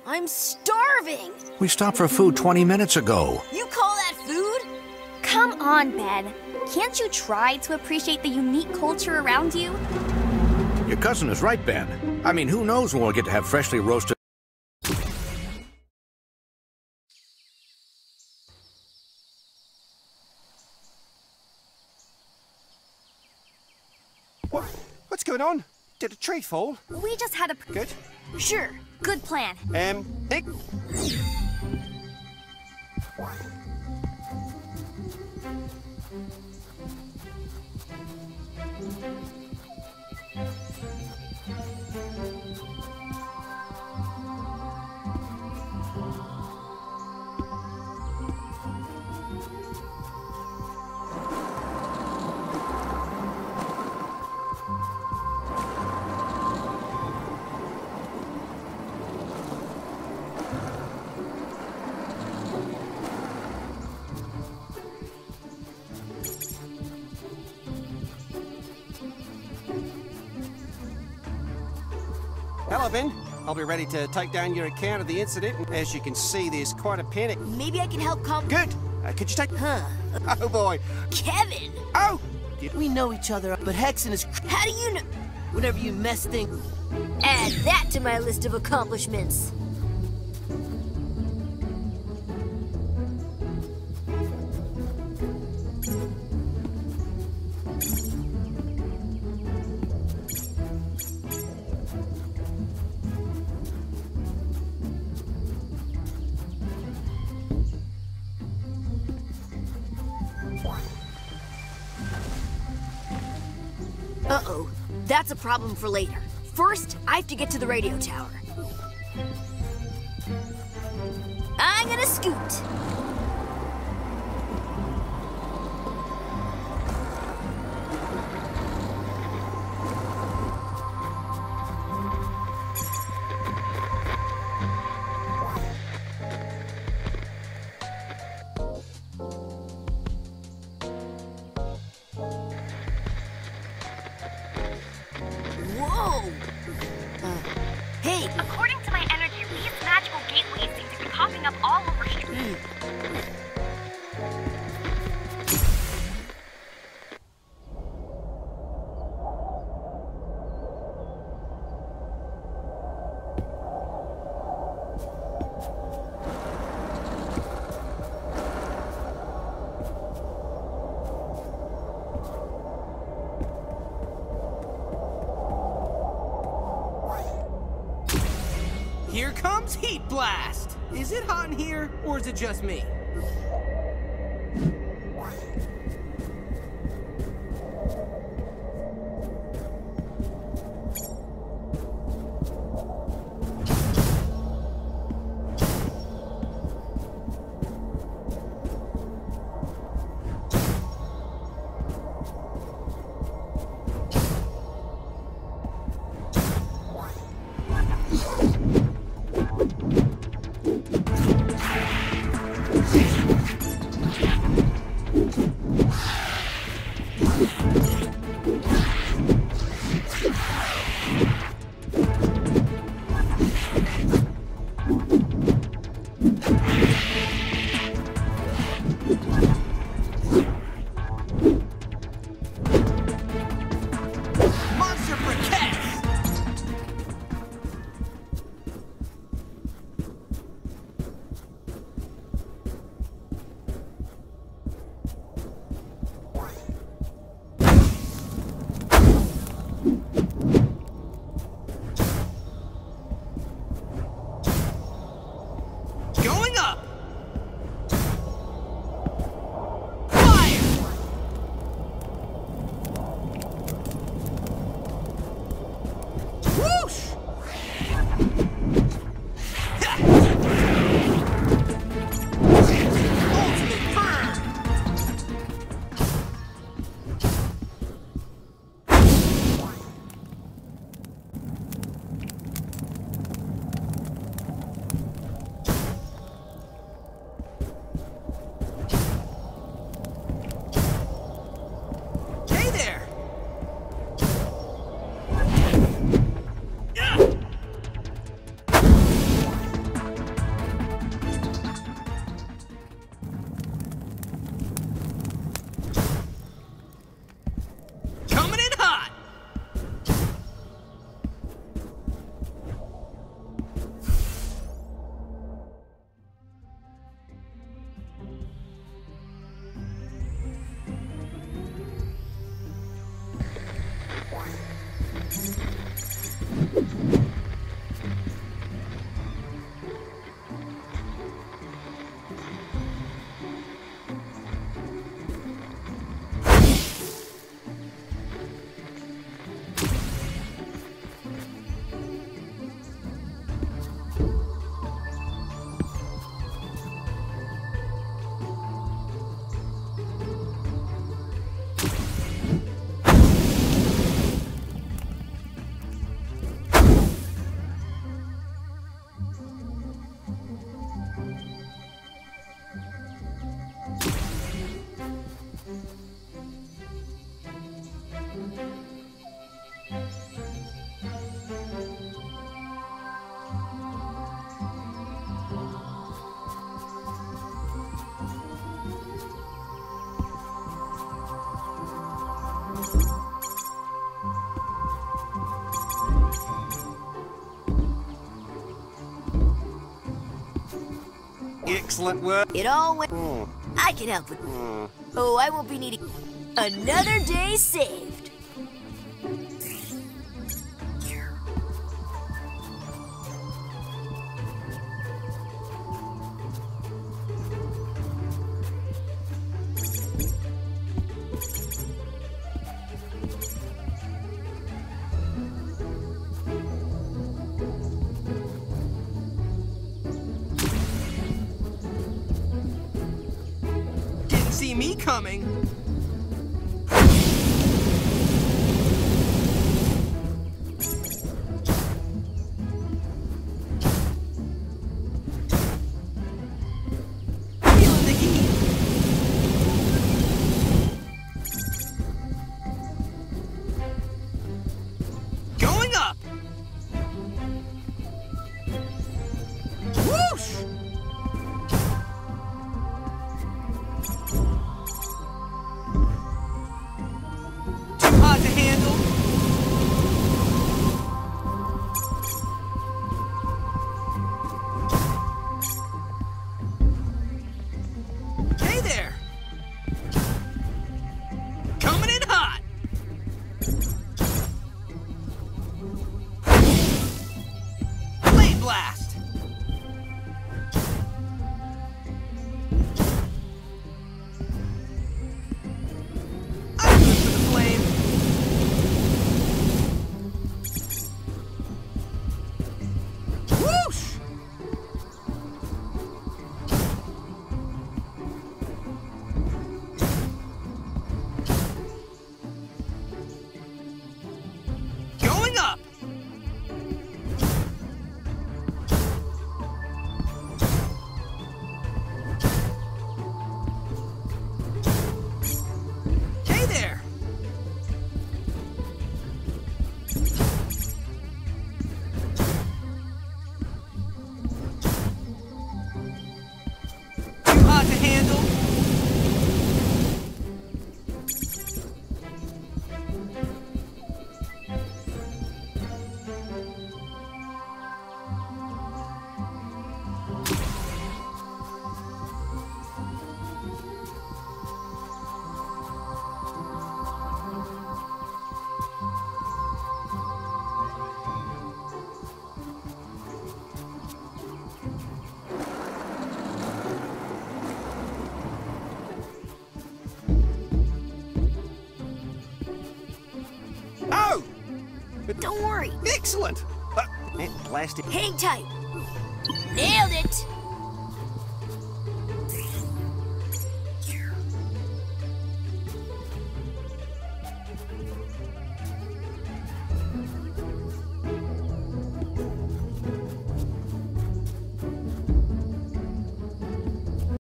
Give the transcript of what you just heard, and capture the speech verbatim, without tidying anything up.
I'm starving! We stopped for food twenty minutes ago. You call that food? Come on, Ben. Can't you try to appreciate the unique culture around you? Your cousin is right, Ben. I mean, who knows when we'll get to have freshly roasted... What? What's going on? Did a tree fall? We just had a... Good. Sure, good plan. Um, Nick? Hello, Ben. I'll be ready to take down your account of the incident. As you can see, there's quite a panic. Maybe I can help calm... Good. Uh, could you take... Huh. Oh, boy. Kevin! Oh! We know each other, but Hexen is... How do you know... Whenever you mess things... Add that to my list of accomplishments. Uh-oh. That's a problem for later. First, I have to get to the radio tower. I'm gonna scoot. Whoa! Uh, hey! According to my energy, these magical gateways seem to be popping up all over streets. Here comes Heat Blast! Is it hot in here, or is it just me? Monster Briquettes! Going up! Excellent work. It all went... Mm. I can help with... Mm. Oh, I won't be needing... Another day saved. Didn't see me coming. Feeling the heat. Going up. Whoosh! Too hot to handle. Hey there. Coming in hot. Blade blast. I'm good for the flame. Whoosh! Going up. Hey there. Too hot to handle. Oh! Don't worry. Excellent! Uh, eh, blasted. Hang tight. Nailed it.